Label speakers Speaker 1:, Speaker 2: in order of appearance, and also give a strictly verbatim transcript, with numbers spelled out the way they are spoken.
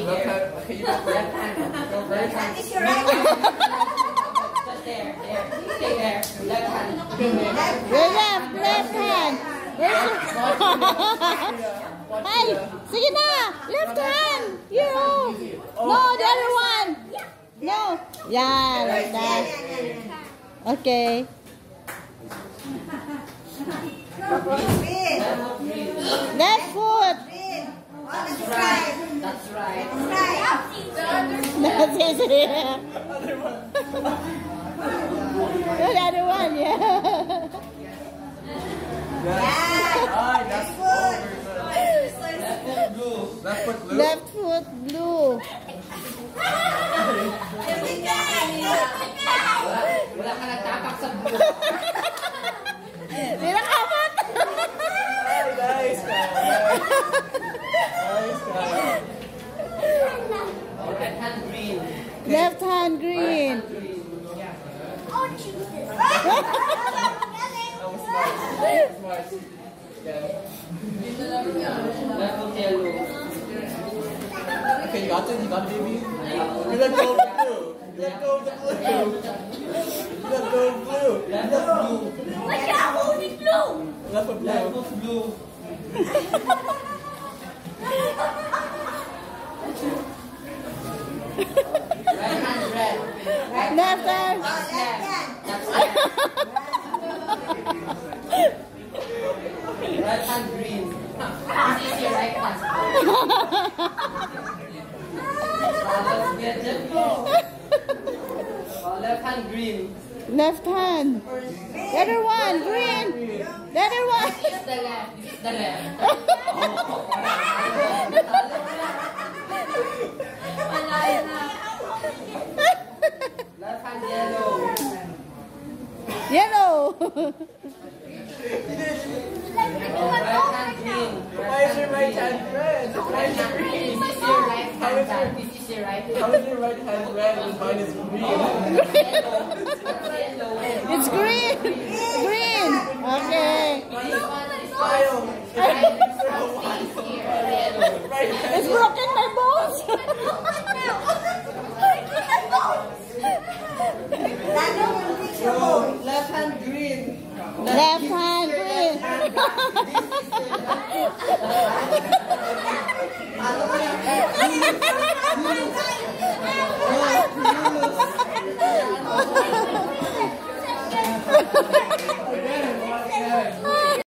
Speaker 1: Left hand. Okay, you go left hand. Go right hand.
Speaker 2: Is your right hand?
Speaker 3: Just there, there. Stay there. Left hand.
Speaker 4: Your left, left hand. Hey, sige na. Left hand. You. No, the other one. No. Yeah, like that. Okay. Left foot.
Speaker 2: That's right.
Speaker 3: That's right.
Speaker 2: That's right.
Speaker 4: That's it. The other one, yeah.
Speaker 1: Ah, that's
Speaker 2: Good.
Speaker 1: blue. Left foot blue.
Speaker 4: Left foot blue.
Speaker 3: Wala ka nagtapak sa blue.
Speaker 4: Hindi nakapat.
Speaker 1: Nice guy. Nice guy.
Speaker 3: Left hand green.
Speaker 4: Left hand green.
Speaker 2: Oh, Jesus.
Speaker 1: That was smart. That was smart. Yeah.
Speaker 3: Left foot yellow.
Speaker 1: Okay, you got it. You got it, baby. You let go of the blue. You let go of the blue. You let go of blue.
Speaker 3: Left foot blue.
Speaker 2: What's your holding blue?
Speaker 1: Left foot
Speaker 3: Left
Speaker 1: blue.
Speaker 3: foot blue. Right hand red.
Speaker 4: Left hand.
Speaker 2: Left hand.
Speaker 3: That's left. Right hand green. This is your right hand. Uh, let's get it. Uh, left hand green.
Speaker 4: Left hand. The other one, green. The other one.
Speaker 3: This is the left. This is the left. Left hand yellow.
Speaker 4: Yellow.
Speaker 3: Right hand green.
Speaker 1: Why is your right hand red? Why
Speaker 3: Right
Speaker 1: is
Speaker 3: hand
Speaker 1: your
Speaker 3: green. This is your right hand. side. This is your right
Speaker 1: How
Speaker 3: hand.
Speaker 1: is your right hand red and mine is green?
Speaker 3: Yellow.
Speaker 4: It's green. Green. Okay.
Speaker 3: This one is
Speaker 1: Smile.
Speaker 3: right. This one stays here. Yellow.
Speaker 1: Right hand.
Speaker 4: It's broken